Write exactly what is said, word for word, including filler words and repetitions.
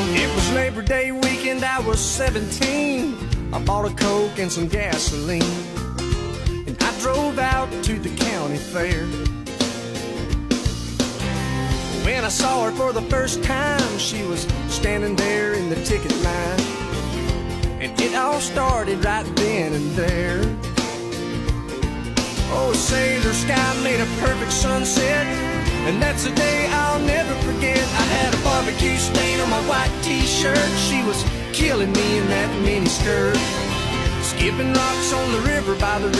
It was Labor Day weekend, I was seventeen. I bought a Coke and some gasoline, and I drove out to the county fair. When I saw her for the first time, she was standing there in the ticket line, and it all started right then and there. Oh, sailor sky made a perfect sunset, and that's a day I'll never forget. I had a barbecue stain on my white t-shirt. She was killing me in that mini skirt, skipping rocks on the river by the river.